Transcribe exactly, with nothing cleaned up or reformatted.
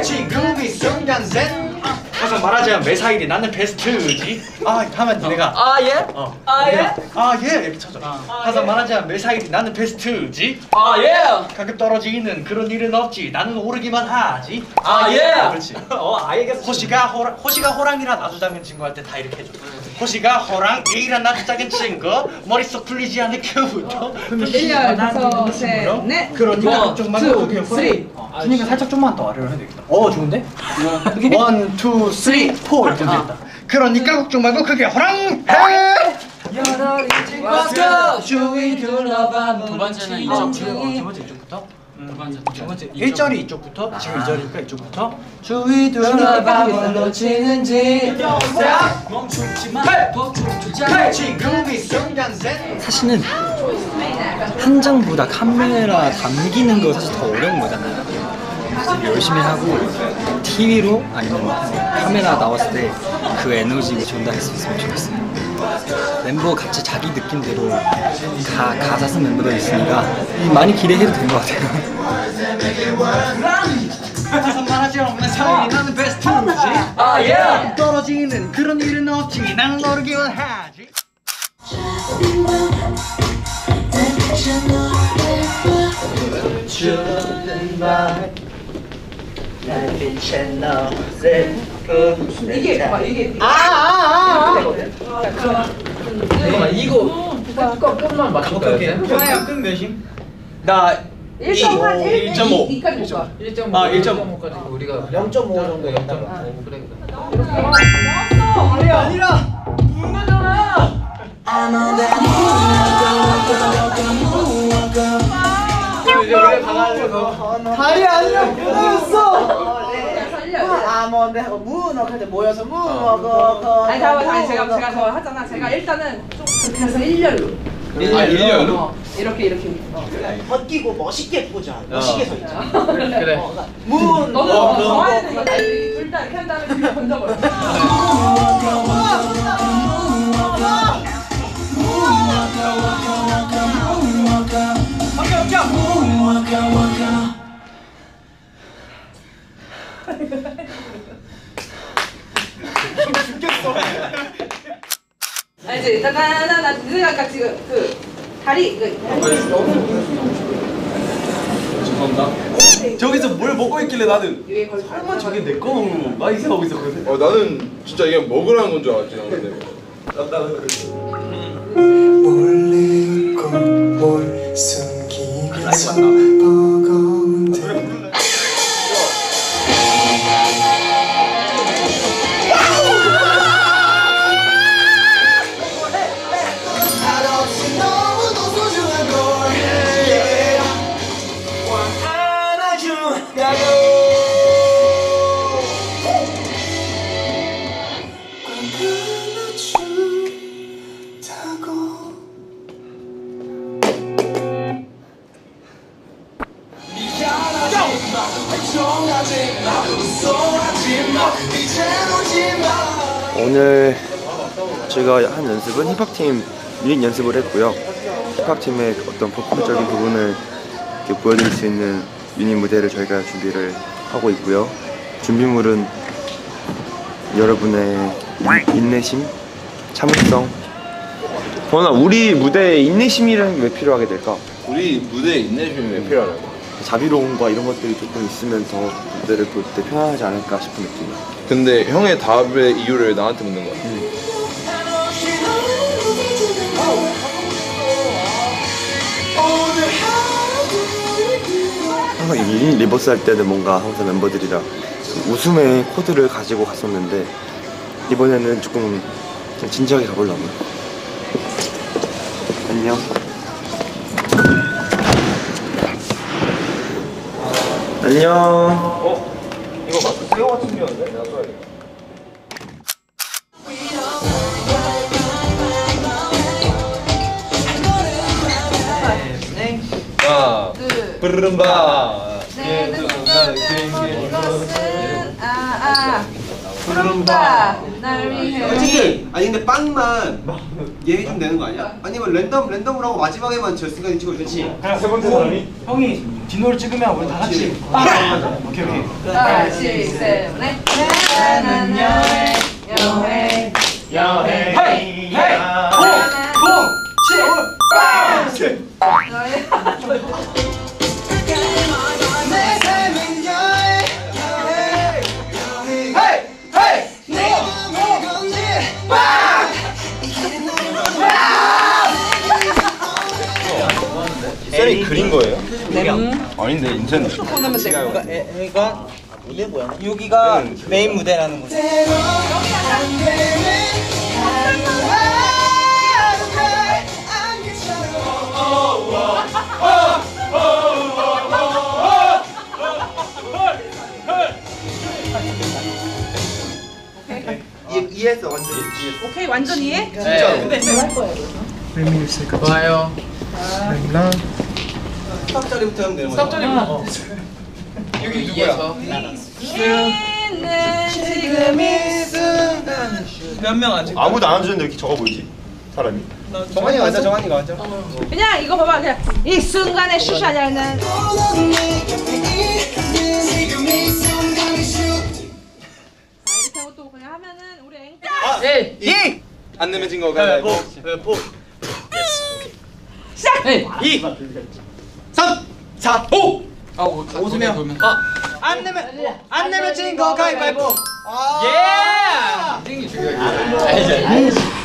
지금이 순간생. 항상 말하자면 매사일이 나는 베스트지. 아 하면 내가 아 예? 어 아 예? 아 예 이렇게 쳐줘. 항상 말하자면 매사일이 나는 베스트지. 아 예? 가끔 떨어지는 그런 일은 없지. 나는 오르기만 하지. 아 예? 그렇지. 어 알겠어. 호시가 호랑 호시가 호랑이란 아주 작은 친구 할 때 다 이렇게 해줘. 호시가 호랑 A란 아주 작은 친구 머릿속 풀리지 않는 그부터 일 열 다섯 셋 넷. 그러니까 좀만 더 크게 쓰리. 그러니까 살짝 좀만 더 아래로 해야 되겠다. 어 좋은데? 원, 투, 쓰리, 포 이렇게 되겠다. 그러니까 걱정 말고 크게 호랑 해. 주위 둘러봐. 두 번째는 이쪽 이쪽. 두 번째 이쪽부터. 두 번째. 두 번째 일 절이 이쪽부터. 지금 이 절이니까 이쪽부터. 주위 둘러봐 뭘로 치는지 멈추지 마. 더 춤추자. 지금이 순간생. 사실은 한 장보다 카메라 담기는 거 사실 더 어려운 거잖아요. 그래서 열심히 하고 티비로 아니면 카메라 나왔을 때 그 에너지 전달할 수 있으면 좋겠어요. 멤버 같이 자기 느낌대로 가, 가사 쓴 멤버들 있으니까 많이 기대해도 된 것 같아요. 항상 말하자면 매사일이 나는 베스트지. 아 예? 떨어지는 그런 일은 없지. 나는 오르기만 하지. 주는 말 날빛 채널 이게 봐 이게. 아아아 잠깐만 이거 거 끝만 맞출까요? 좋아요. 끝 몇임? 나 일 점 한 일 점 오. 이까지 못 가. 일 점 오. 아, 일 점 오. 까지 우리가 영 점 오 정도 영 점 오 그래 그래. 나왔어. 아니 아니라 이제 우리가 가가지고 다리 아니라 무너졌어. 아몬드 하고 무너 그때 모여서 무너. 아니 잠깐만 아니 제가 제가 저 하잖아. 제가 일단은 좀 그래서 일렬로. 아 일렬로? 어, 이렇게 이렇게. 벗기고 멋있게 보자. 멋있게 서 있자. 그래. 문. 너는 정하는 이거 둘다 이렇게 한 다음에 뒤로 던져버려. 알지? 나나나나 내가 아까 지금 그 다리 그 저기서 뭘 먹고 있길래 나는 위에 걸 설마 저게 내 거 먹는 건가 이 생각하고 있었거든. 어 나는 진짜 이게 먹으라는 건 줄 알았지 나 근데. 몰래 꼴 숨기면서 버거운데 오늘 제가 한 연습은 힙합팀 유닛 연습을 했고요. 힙합팀의 어떤 퍼포먼스적인 부분을 이렇게 보여드릴 수 있는 유닛 무대를 저희가 준비를 하고 있고요. 준비물은 여러분의 인내심, 참을성. 보나 우리 무대에 인내심이라는 게 왜 필요하게 될까? 우리 무대에 인내심이 왜 필요하냐고. 자비로움과 이런 것들이 조금 있으면 더 무대를 볼 때 편하지 않을까 싶은 느낌. 근데 형의 답의 이유를 나한테 묻는 거야. 음. 항상 이 리버스 할 때는 뭔가 항상 멤버들이랑 웃음의 코드를 가지고 갔었는데 이번에는 조금 좀 진지하게 가보려고요. 안녕. 안녕. 어? 이거 마스크 새거 같은 경우인데? 내가 써야겠다. 아, 브르름바. 네, 이것은 아아 푸른바 날 위해. 솔직히 아니 근데 빵만 얘 해주면 되는 거 아니야? 아니면 랜덤 랜덤으로 하고 마지막에만 결승까지 찍어주지. 그냥 세 번째 사람이? 형이 디노를 찍으면 우리 다 같이 오케이 오케이 하나, 둘, 셋, 넷. 나는 여행, 여행, 여행. 헤이 헤이 뽕뽕 칠 빵 내 삶은 여행 여행 헤이 헤이 내가 뭘 건지 빵 이게 너를 쌤이 그린 거예요? 네. 아닌데 인터넷. 애가 이게 뭐야? 여기가 메인 무대라는 거지. 안 되는 이해했어 완전히. 오케이, 완전 이해? 네. 좋아요. 수학자리부터 하면 되는 거야. 스탑자리부터. 여기 이해서. 있는 지금 이 순간. 몇명 안 찍어 아무도 안 앉았는데 이렇게 적어 보이지? 사람이. 정한이가 앉아 정한이가 앉아. 그냥 이거 봐봐, 그냥 이 순간의 슈샤냐는. 지금 이 순간이 슛 이렇게 하고 또 그냥 하면은 우리 앵. 에이. 이! 안 내면 진거 가위바위보. 가위바위보. 시작. 에이. 이! 삼! 사! 오! 아, 오수면. 아, 안 내면 안 내면 진 거 가위바위보. 예! 땡이 중요해.